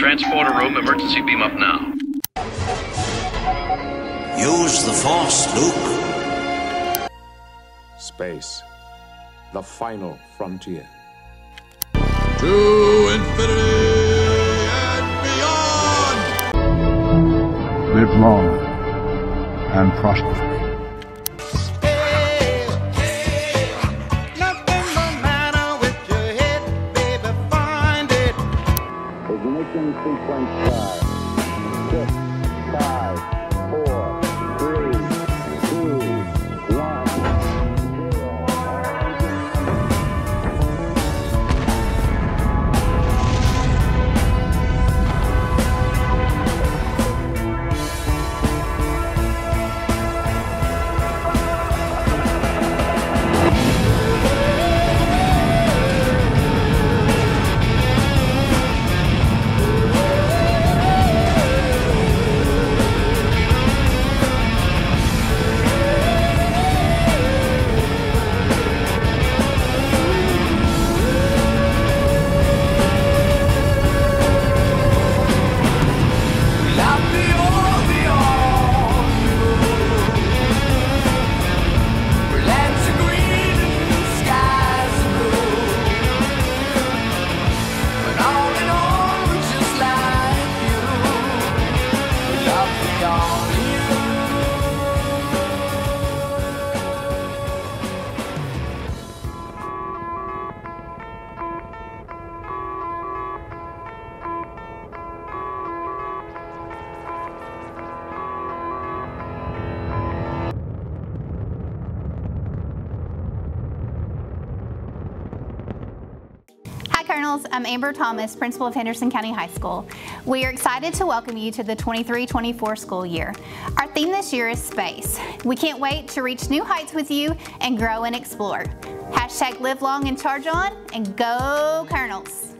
Transporter room, emergency beam up now. Use the Force, Luke. Space, the final frontier. To infinity and beyond! Live long and prosper. Ignition sequence start. 6, 5, 4, 3, 2, 1, 0. Hi Colonels, I'm Amber Thomas, Principal of Henderson County High School. We are excited to welcome you to the 23-24 school year. Our theme this year is space. We can't wait to reach new heights with you and grow and explore. Hashtag live long and charge on, and go Colonels!